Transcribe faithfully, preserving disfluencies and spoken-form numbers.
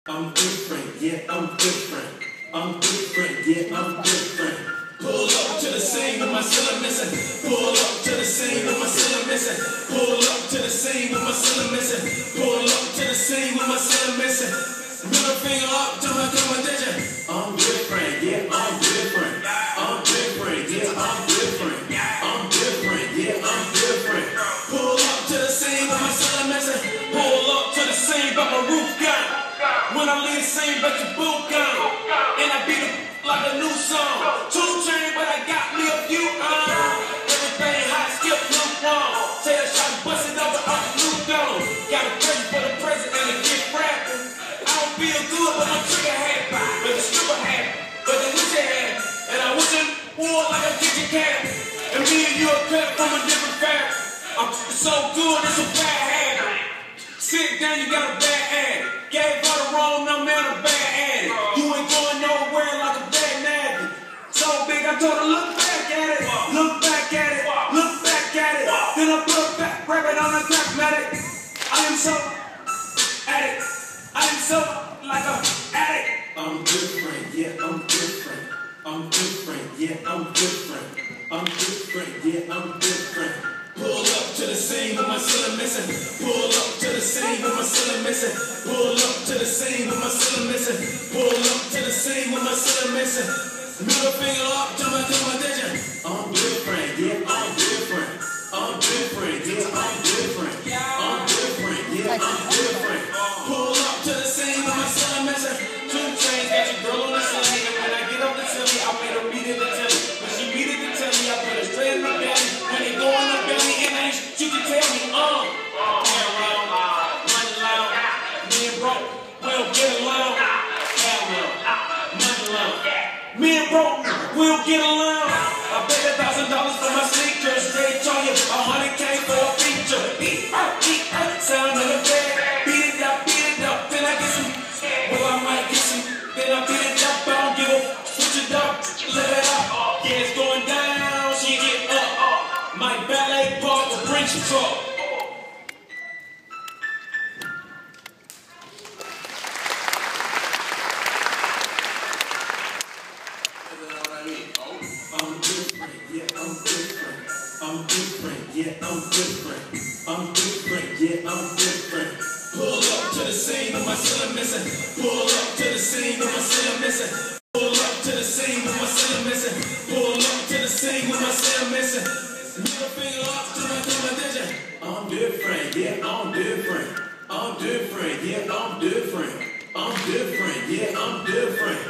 I'm different, yeah, I'm different. I'm different, yeah, I'm different. Pull up to the scene with my cylinder missing. Pull up to the scene with my cylinder missing. Pull up to the scene with my cylinder missing. Pull up to the scene with my cylinder missing. Middle finger up to my competition. I'm different, yeah, I'm different. I'm different, yeah, I'm different. I'm different, yeah, I'm different. Pull up to the scene with my cylinder missing. Pull up to the scene, but my roof gone. When I leave the scene, but your boot gone. And I beat it like a new song. Two chain, but I got me a few on. Everything hot, skip lukewarm. Say that shot busted up, but I'm new gone. Gotta pray for the president and get rapping. I don't feel good, but my trigger happy. But the stripper happy, but the witcher happy. And I wish it war like a kitchen cat. And me and you are cut from a different fabric. I'm so good, it's a bad habit. Sit down, you got a bad habit. Gave her the wrong number and a bad addict. You ain't going nowhere like a bad nabby. So big, I told her, look back at it. Look back at it. Look back at it. Then I put back, grab it on a cosmetic. I am so addict. I am so like a addict. I'm different, yeah, I'm different. I'm different, yeah, I'm different. I'm different, yeah, I'm different. Pull up to the scene with my cylinder missing. Pull up to the scene with my cylinder missing. Pull up to the scene with my cylinder missing. Pull up to the scene with my cylinder missing. Middle finger up to my competition. I'm different, yeah, I'm different. I'm different, yeah, I'm different. I'm different, yeah, I'm different. Pull up to the scene with my cylinder missing. Two chains, got your girl on the scene. And when I get up to tell me, I made her beat it to tell me. When she beat it to tell me, I put her straight in my belly. When they go in her belly, and I ain't, she can tell me, uh. Hair long, money long, me and bro, we'll get along. Hair long, money long, me and bro, we'll get along. I paid a thousand dollars for my sneakers. They told you a hundred K for a feature. Eat, eat, sound of the bed. Beat it up, beat it up, then I get some. Well, I might get some, then I beat it up. I don't give a switch it up, let it up. Yeah, it's going down, she get up. My ballet park to Prince truck. I'm different, yeah, I'm different. I'm different, yeah, I'm different. I'm different, yeah, I'm different. Pull up to the scene with my cylinder missing. Pull up to the scene with my cylinder missing. Pull up to the scene with my cylinder missing. Pull up to the scene with my cylinder missing. Middle finger up to my competition. I'm different, yeah, I'm different. I'm different, yeah, I'm different. I'm different, yeah, I'm different.